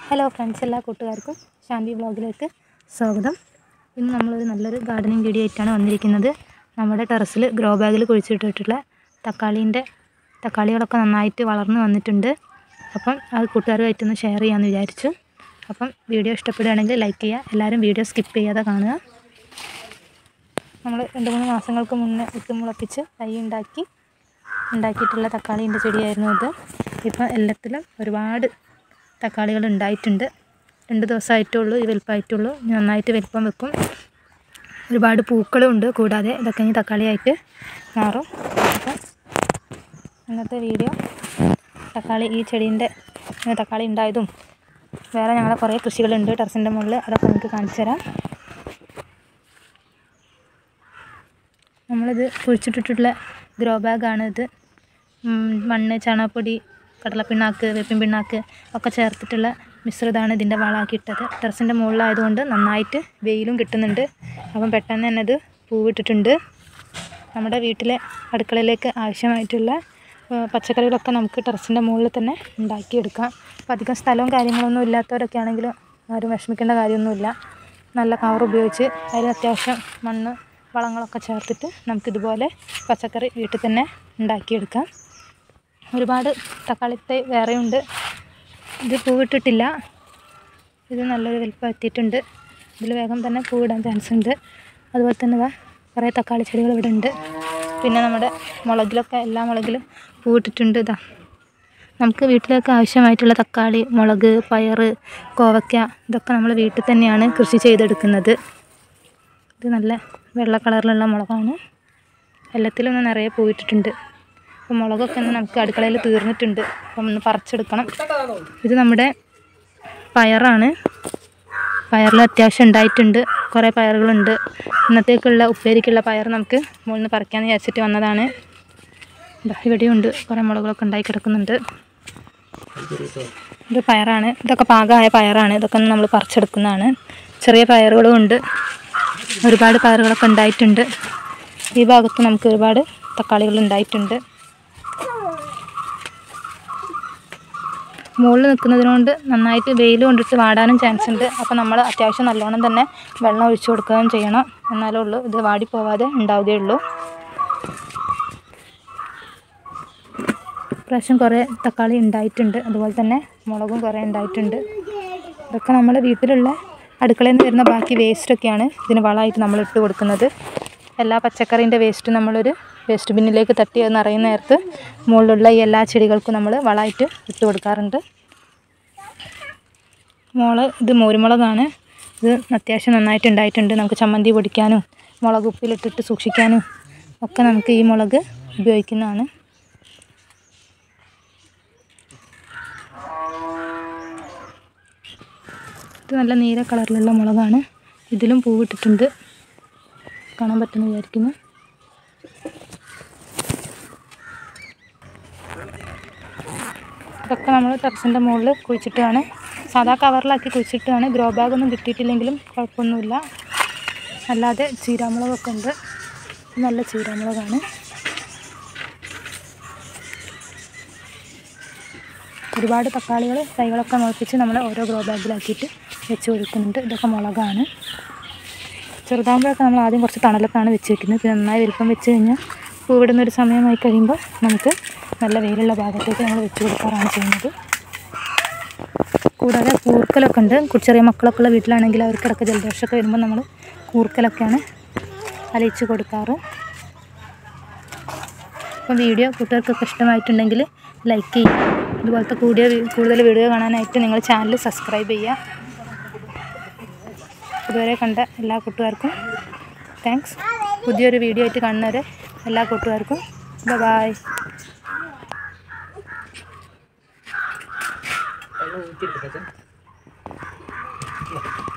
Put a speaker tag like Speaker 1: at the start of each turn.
Speaker 1: Hello friends, എല്ലാ കൂട്ടുകാർക്കും ശാന്തി വ്ളോഗിലേക്ക് സ്വാഗതം. ഇന്ന് നമ്മളൊരു നല്ലൊരു ഗാർഡനിങ് വീഡിയോ ആയിട്ടാണ് വന്നിരിക്കുന്നത്. നമ്മുടെ ടെറസിൽ ഗ്രോ ബാഗിൽ കുഴിച്ചിട്ടിട്ടുള്ള തക്കാളികളൊക്കെ നന്നായിട്ട് വളർന്നു വന്നിട്ടുണ്ട്. അപ്പം അത് കൂട്ടുകാരുമായിട്ടൊന്ന് ഷെയർ ചെയ്യാമെന്ന് വിചാരിച്ചു. അപ്പം വീഡിയോ ഇഷ്ടപ്പെടുകയാണെങ്കിൽ ലൈക്ക് ചെയ്യുക. എല്ലാവരും വീഡിയോ സ്കിപ്പ് ചെയ്യാതെ കാണുക. നമ്മൾ 2-3 മാസങ്ങൾക്ക് മുന്നേ മുളപ്പിച്ച് തൈ ഉണ്ടാക്കിയിട്ടുള്ള തക്കാളീൻ്റെ ചെടിയായിരുന്നു ഇത്. ഇപ്പം എല്ലാത്തിലും ഒരുപാട് തക്കാളികൾ ഉണ്ടായിട്ടുണ്ട്. 2 ദിവസമായിട്ടുള്ളൂ ഈ വലുപ്പമായിട്ടുള്ളൂ. നന്നായിട്ട് വലിപ്പം വെക്കും. ഒരുപാട് പൂക്കളും ഉണ്ട്. കൂടാതെ ഇതൊക്കെ ഇനി തക്കാളിയായിട്ട് മാറും. അപ്പം ഇന്നത്തെ വീഡിയോ ഈ ചെടീൻ്റെ തക്കാളി ഉണ്ടായതും വേറെ ഞങ്ങളെ കുറേ കൃഷികളുണ്ട് ടെറസിൻ്റെ മുകളിൽ. അതൊക്കെ നമുക്ക് കാണിച്ചു തരാം. നമ്മളിത് കുഴിച്ചിട്ടിട്ടുള്ള ഗ്രോ ബാഗാണ് ഇത്. മണ്ണ്, ചാണകപ്പൊടി, കടലപ്പിണ്ണാക്ക്, വേപ്പിൻ പിണ്ണാക്ക് ഒക്കെ ചേർത്തിട്ടുള്ള മിശ്രിതമാണ് ഇതിൻ്റെ വളമാക്കിയിട്ടത്. ടെറസിൻ്റെ മുകളിലായതുകൊണ്ട് നന്നായിട്ട് വെയിലും കിട്ടുന്നുണ്ട്. അപ്പം പെട്ടെന്ന് തന്നെ ഇത് പൂവിട്ടിട്ടുണ്ട്. നമ്മുടെ വീട്ടിലെ അടുക്കളയിലേക്ക് ആവശ്യമായിട്ടുള്ള പച്ചക്കറികളൊക്കെ നമുക്ക് ടെറസിൻ്റെ മുകളിൽ തന്നെ ഉണ്ടാക്കിയെടുക്കാം. അപ്പോൾ അധികം സ്ഥലവും കാര്യങ്ങളൊന്നും ഇല്ലാത്തവരൊക്കെ ആണെങ്കിലും ആരും വിഷമിക്കേണ്ട കാര്യമൊന്നുമില്ല. നല്ല കവർ ഉപയോഗിച്ച് അതിൽ അത്യാവശ്യം മണ്ണ്, വളങ്ങളൊക്കെ ചേർത്തിട്ട് നമുക്കിതുപോലെ പച്ചക്കറി വീട്ടിൽ തന്നെ ഉണ്ടാക്കിയെടുക്കാം. ഒരുപാട് തക്കാളി തൈ വേറെയുണ്ട്. ഇത് പൂവിട്ടിട്ടില്ല. ഇത് നല്ലൊരു വലിപ്പം എത്തിയിട്ടുണ്ട്. ഇതിൽ വേഗം തന്നെ പൂവിടാൻ ചാൻസ് ഉണ്ട്. അതുപോലെ തന്നെ കുറേ തക്കാളി ചെടികൾ ഇവിടെ ഉണ്ട്. പിന്നെ നമ്മുടെ മുളകിലൊക്കെ എല്ലാ മുളകിലും പൂവിട്ടിട്ടുണ്ട്. നമുക്ക് വീട്ടിലേക്ക് ആവശ്യമായിട്ടുള്ള തക്കാളി, മുളക്, പയർ, കോവയ്ക്ക ഇതൊക്കെ നമ്മൾ വീട്ടിൽ തന്നെയാണ് കൃഷി ചെയ്തെടുക്കുന്നത്. ഇത് നല്ല വെള്ള കളറിലുള്ള മുളകാണ്. എല്ലാത്തിലും ഒന്ന് നിറയെ പൂവിട്ടിട്ടുണ്ട്. അപ്പം മുളകൊക്കെ ഒന്ന് നമുക്ക് അടുക്കളയിൽ തീർന്നിട്ടുണ്ട്. അപ്പം ഒന്ന് പറിച്ചെടുക്കണം. ഇത് നമ്മുടെ പയറാണ്. പയറിൽ അത്യാവശ്യം ഉണ്ടായിട്ടുണ്ട്. കുറേ പയറുകളുണ്ട്. ഇന്നത്തേക്കുള്ള ഉപ്പേരിക്കുള്ള പയർ നമുക്ക് മുകളിൽ നിന്ന് പറിക്കാമെന്ന് വിചാരിച്ചിട്ട് വന്നതാണ്. ഇവിടെയുണ്ട് കുറേ മുളകുകളൊക്കെ ഉണ്ടായി കിടക്കുന്നുണ്ട്. ഇത് പയറാണ്. ഇതൊക്കെ പാകമായ പയറാണ്. ഇതൊക്കെ നമ്മൾ പറിച്ചെടുക്കുന്നതാണ്. ചെറിയ പയറുകളും ഉണ്ട്. ഒരുപാട് പയറുകളൊക്കെ ഉണ്ടായിട്ടുണ്ട്. ഈ ഭാഗത്ത് നമുക്ക് ഒരുപാട് തക്കാളികൾ ഉണ്ടായിട്ടുണ്ട്. മുകളിൽ നിൽക്കുന്നതിനോണ്ട് നന്നായിട്ട് വെയിൽ കൊണ്ടിട്ട് വാടാനും ചാൻസ് ഉണ്ട്. അപ്പോൾ നമ്മൾ അത്യാവശ്യം നല്ലോണം തന്നെ വെള്ളം ഒഴിച്ചു കൊടുക്കുകയും ചെയ്യണം. എന്നാലേ ഉള്ളൂ ഇത് വാടിപ്പോവാതെ ഉണ്ടാവുകയുള്ളൂ. ഇപ്രാവശ്യം കുറേ തക്കാളി ഉണ്ടായിട്ടുണ്ട്. അതുപോലെ തന്നെ മുളകും കുറേ ഉണ്ടായിട്ടുണ്ട്. ഇതൊക്കെ നമ്മൾ വീട്ടിലുള്ള അടുക്കളയിൽ നിന്ന് വരുന്ന ബാക്കി വേസ്റ്റൊക്കെയാണ് ഇതിന് വളമായിട്ട് നമ്മൾ ഇട്ട് കൊടുക്കുന്നത്. എല്ലാ പച്ചക്കറീൻ്റെ വേസ്റ്റ് നമ്മളൊരു വേസ്റ്റ് ബിന്നിലേക്ക് തട്ടി അത് നിറയുന്ന നേരത്ത് മുകളിലുള്ള ഈ എല്ലാ ചെടികൾക്കും നമ്മൾ വളമായിട്ട് ഇട്ട് കൊടുക്കാറുണ്ട്. ഇത് മോരുമുളകാണ്. ഇത് അത്യാവശ്യം നന്നായിട്ട് ഉണ്ടായിട്ടുണ്ട്. നമുക്ക് ചമ്മന്തി പൊടിക്കാനും മുളക് ഉപ്പിലിട്ടിട്ട് സൂക്ഷിക്കാനും ഒക്കെ നമുക്ക് ഈ മുളക് ഉപയോഗിക്കുന്നതാണ്. ഇത് നല്ല നീല കളറിലുള്ള മുളകാണ്. ഇതിലും പൂവിട്ടിട്ടുണ്ട്. കാണാൻ പറ്റുമെന്ന് വിചാരിക്കുന്നു. ഇതൊക്കെ നമ്മൾ ടെറസിൻ്റെ മുകളിൽ കുഴിച്ചിട്ടാണ്, സാധാ കവറിലാക്കി കുഴിച്ചിട്ടാണ്. ഗ്രോ ബാഗൊന്നും കിട്ടിയിട്ടില്ലെങ്കിലും കുഴപ്പമൊന്നുമില്ല. അല്ലാതെ ചീരാമുളകൊക്കെ ഉണ്ട്. നല്ല ചീരാമുളകാണ്. ഒരുപാട് തൈകളൊക്കെ മുളപ്പിച്ച് നമ്മൾ ഓരോ ഗ്രോ ബാഗിലാക്കിയിട്ട് വെച്ച് കൊടുക്കുന്നുണ്ട്. ഇതൊക്കെ മുളകാണ്. ചെറുതാകുമ്പോഴൊക്കെ നമ്മൾ ആദ്യം കുറച്ച് തണലത്താണ് വെച്ച് വയ്ക്കുന്നത്. പിന്നെ നന്നായി വലിപ്പം വെച്ച് കഴിഞ്ഞാൽ പൂവിടുന്നൊരു സമയമായി കഴിയുമ്പോൾ നമുക്ക് നല്ല വെയിലുള്ള ഭാഗത്തേക്ക് നമ്മൾ വെച്ച് കൊടുക്കാറാണ് ചെയ്യുന്നത്. കൂടാതെ കൂർക്കലൊക്കെ ഉണ്ട്. ചെറിയ മക്കളൊക്കെ ഉള്ള വീട്ടിലാണെങ്കിൽ അവർക്കിടയ്ക്ക് ജലദോഷമൊക്കെ വരുമ്പോൾ നമ്മൾ കൂർക്കലൊക്കെയാണ് അലയിച്ച് കൊടുക്കാറ്. അപ്പം വീഡിയോ കൂട്ടുകാർക്കൊക്കെ ഇഷ്ടമായിട്ടുണ്ടെങ്കിൽ ലൈക്ക് ചെയ്യുക. ഇതുപോലത്തെ കൂടുതൽ വീഡിയോ കാണാനായിട്ട് നിങ്ങൾ ചാനൽ സബ്സ്ക്രൈബ് ചെയ്യുക. ഇതുവരെ കണ്ട എല്ലാ കൂട്ടുകാർക്കും താങ്ക്സ്. പുതിയൊരു വീഡിയോ ആയിട്ട് കാണുന്നവരെ എല്ലാ കൂട്ടുകാർക്കും ബൈ.